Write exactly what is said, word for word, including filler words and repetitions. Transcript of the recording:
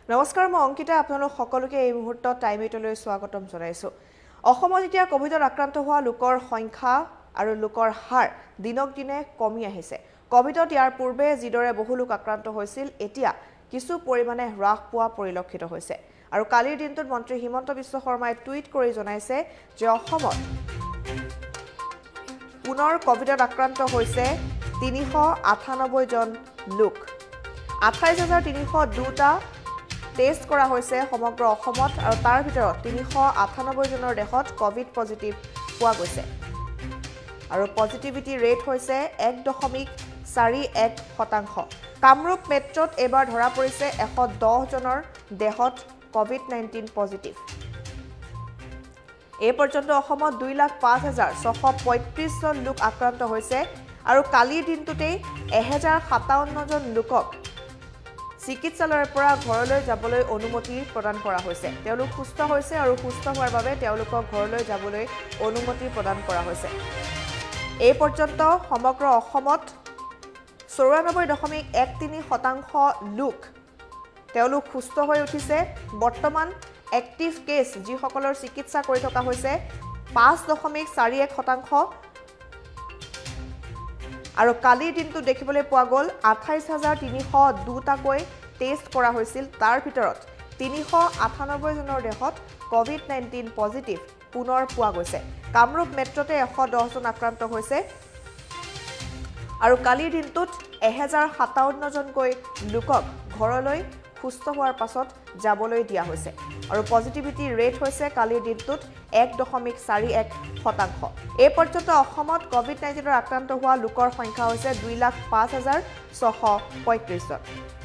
নমস্কাৰ মই অংকিতা আপোনালোক সকলোকে এই মুহূৰ্তত টাইম এইটলৈ স্বাগতম জনাইছো অসমত এতিয়া কোভিডত আক্ৰান্ত হোৱা লোকৰ সংখ্যা আৰু লোকৰ হাৰ দিনক দিনে কমি আহিছে কোভিডত ইয়াৰ পূৰ্বে যিদৰে বহু লোক আক্ৰান্ত হৈছিল এতিয়া কিছু পৰিমাণে হ্ৰাস পোৱা পৰিলক্ষিত হৈছে আৰু কালিৰ দিনটোত মন্ত্ৰী হিমন্ত বিশ্ব শৰ্মাই টুইট কৰি জনাইছে যে অসমত পুনৰ কোভিডত আক্ৰান্ত হৈছে তিনিশ আঠানব্বৈ জন লোক আঠাইছ হাজাৰ তিনিশ দুটা টেষ্ট কৰা হৈছে সমগ্ৰ অসমত আৰু তাৰ ভিতৰত তিনিশ আঠানব্বৈ জনৰ দেহত কোভিড পজিটিভ পোৱা গৈছে আৰু পজিটিভিটি ৰেট হৈছে এক দশমিক চাৰি এক শতাংশ কামৰূপ মেট্ৰত এবাৰ ধৰা পৰিছে এশ দহ জনৰ দেহত কোভিড নাইনটিন পজিটিভ এই পৰ্যন্ত অসমত দুই লাখ পাঁচ হাজাৰ ছশ পঁয়ত্ৰিছ জন লোক আক্ৰান্ত হৈছে আৰু কালিৰ দিনটোতে এক হাজাৰ সাতাৱন্ন জন লোকক চিকিৎসালয়ৰ পৰা ঘৰলৈ যাবলৈ অনুমতি প্ৰদান কৰা হৈছে তেওঁলোক সুস্থ হৈছে আৰু সুস্থ হোৱাৰ বাবে তেওঁলোকক ঘৰলৈ যাবলৈ অনুমতি প্ৰদান কৰা হৈছে এই পৰ্যন্ত সমগ্ৰ অসমত চৌৰানব্বৈ দশমিক এক তিনি শতাংশ লোক তেওঁলোক সুস্থ হৈ উঠিছে বৰ্তমান এক্টিভ কেছ যিসকলৰ চিকিৎসা কৰি থকা হৈছে পাঁচ দশমিক চাৰি এক শতাংশ আৰু কালিৰ দিনটো দেখিবলৈ পোৱা গ'ল আঠাইছ হাজাৰ তিনিশ দুটাকৈ টেষ্ট কৰা হৈছিল তাৰ ভিতৰত তিনিশ আঠানব্বৈ জনৰ দেহত কোভিড নাইনটিন পজিটিভ পুনৰ পোৱা গৈছে কামৰূপ মেট্ৰতে এশ দহ জন আক্ৰান্ত হৈছে আৰু কালিৰ দিনটোত এক হাজাৰ সাতাৱন্ন জনকৈ লোকক ঘৰলৈ সুস্থ হোৱাৰ পাছত যাবলৈ দিয়া হৈছে আৰু পজিটিভিটি ৰেট হৈছে কালিৰ দিনটোত এক দশমিক চাৰি এক শতাংশ এই পৰ্যন্ত অসমত কোভিড নাইনটিনৰ আক্ৰান্ত হোৱা লোকৰ সংখ্যা হৈছে দুই লাখ পাঁচ হাজাৰ ছশ পঁয়ত্ৰিছ জন